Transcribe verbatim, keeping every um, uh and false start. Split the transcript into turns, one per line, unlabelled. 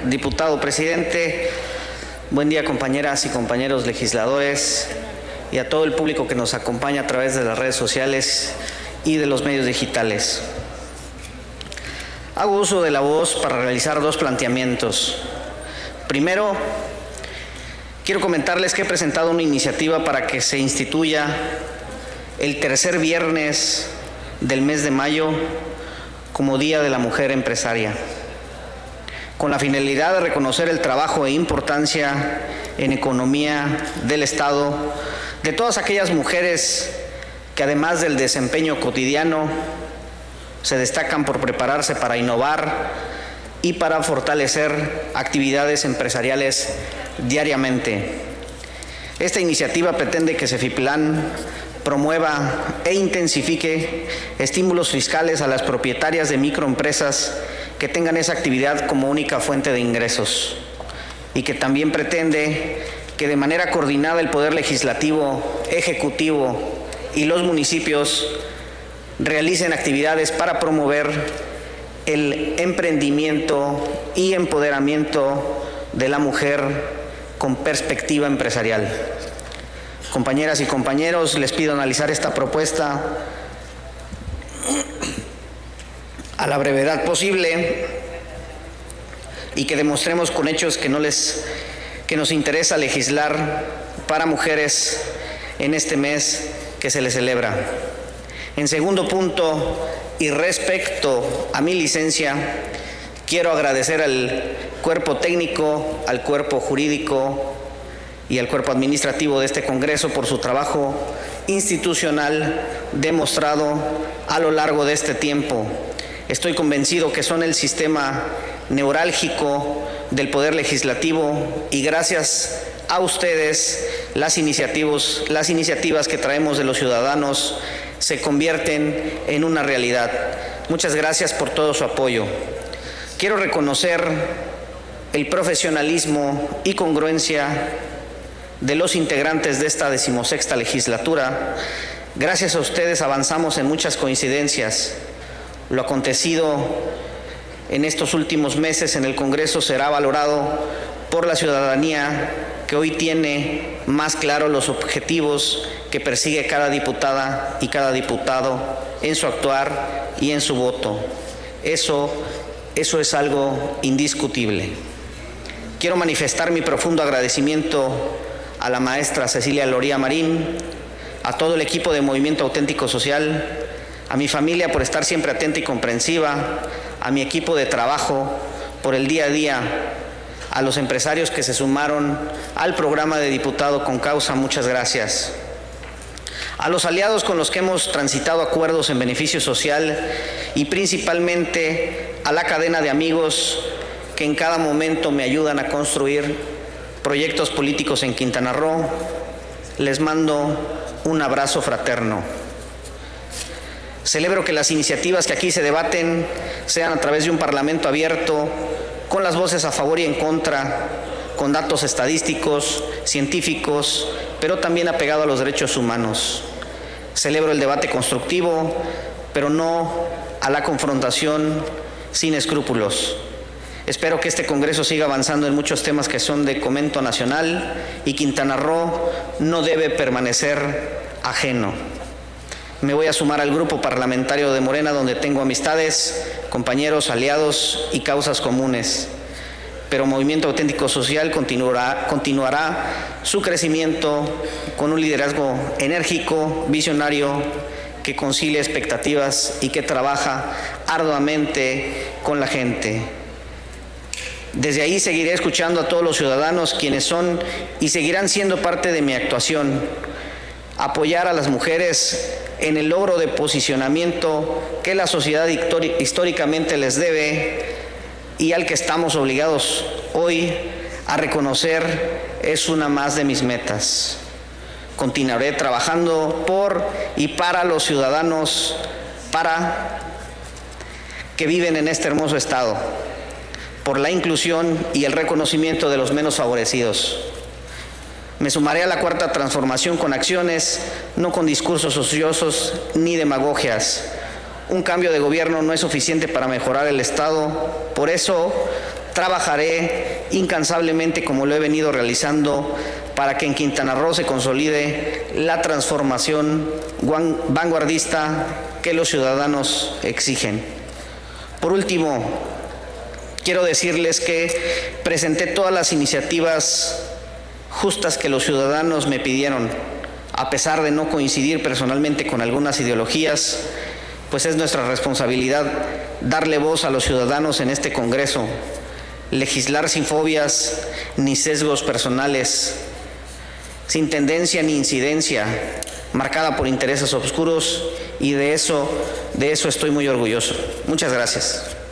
diputado presidente. Buen día, compañeras y compañeros legisladores y a todo el público que nos acompaña a través de las redes sociales y de los medios digitales. Hago uso de la voz para realizar dos planteamientos. Primero, quiero comentarles que he presentado una iniciativa para que se instituya el tercer viernes del mes de mayo como Día de la Mujer Empresaria, con la finalidad de reconocer el trabajo e importancia en economía del Estado de todas aquellas mujeres que, además del desempeño cotidiano, se destacan por prepararse para innovar y para fortalecer actividades empresariales diariamente. Esta iniciativa pretende que Cefiplán promueva e intensifique estímulos fiscales a las propietarias de microempresas que tengan esa actividad como única fuente de ingresos, y que también pretende que de manera coordinada el Poder Legislativo, Ejecutivo y los municipios realicen actividades para promover el emprendimiento y empoderamiento de la mujer con perspectiva empresarial. Compañeras y compañeros, les pido analizar esta propuesta a la brevedad posible y que demostremos con hechos que, no les, que nos interesa legislar para mujeres en este mes que se les celebra. En segundo punto, y respecto a mi licencia, quiero agradecer al cuerpo técnico, al cuerpo jurídico y al cuerpo administrativo de este Congreso por su trabajo institucional demostrado a lo largo de este tiempo. Estoy convencido que son el sistema neurálgico del Poder Legislativo y gracias a ustedes las iniciativas, las iniciativas que traemos de los ciudadanos se convierten en una realidad. Muchas gracias por todo su apoyo. Quiero reconocer el profesionalismo y congruencia de los integrantes de esta decimosexta legislatura. Gracias a ustedes avanzamos en muchas coincidencias. Lo acontecido en estos últimos meses en el Congreso será valorado por la ciudadanía, que hoy tiene más claro los objetivos que persigue cada diputada y cada diputado en su actuar y en su voto. Eso, eso es algo indiscutible. Quiero manifestar mi profundo agradecimiento a la maestra Cecilia Loría Marín, a todo el equipo de Movimiento Auténtico Social, a mi familia por estar siempre atenta y comprensiva, a mi equipo de trabajo por el día a día, a los empresarios que se sumaron al programa de diputado con causa, muchas gracias. A los aliados con los que hemos transitado acuerdos en beneficio social y principalmente a la cadena de amigos que en cada momento me ayudan a construir proyectos políticos en Quintana Roo, les mando un abrazo fraterno. Celebro que las iniciativas que aquí se debaten sean a través de un parlamento abierto, con las voces a favor y en contra, con datos estadísticos, científicos, pero también apegado a los derechos humanos. Celebro el debate constructivo, pero no a la confrontación sin escrúpulos. Espero que este Congreso siga avanzando en muchos temas que son de comento nacional y Quintana Roo no debe permanecer ajeno. Me voy a sumar al grupo parlamentario de Morena, donde tengo amistades, compañeros, aliados y causas comunes. Pero Movimiento Auténtico Social continuará, continuará su crecimiento con un liderazgo enérgico, visionario, que concilia expectativas y que trabaja arduamente con la gente. Desde ahí seguiré escuchando a todos los ciudadanos, quienes son y seguirán siendo parte de mi actuación. Apoyar a las mujeres en el logro de posicionamiento que la sociedad históricamente les debe y al que estamos obligados hoy a reconocer es una más de mis metas. Continuaré trabajando por y para los ciudadanos, para que viven en este hermoso estado, por la inclusión y el reconocimiento de los menos favorecidos. Me sumaré a la cuarta transformación con acciones, no con discursos ociosos ni demagogias. Un cambio de gobierno no es suficiente para mejorar el Estado. Por eso, trabajaré incansablemente como lo he venido realizando para que en Quintana Roo se consolide la transformación vanguardista que los ciudadanos exigen. Por último, quiero decirles que presenté todas las iniciativas justas que los ciudadanos me pidieron, a pesar de no coincidir personalmente con algunas ideologías, pues es nuestra responsabilidad darle voz a los ciudadanos en este Congreso, legislar sin fobias ni sesgos personales, sin tendencia ni incidencia, marcada por intereses oscuros, y de eso, de eso estoy muy orgulloso. Muchas gracias.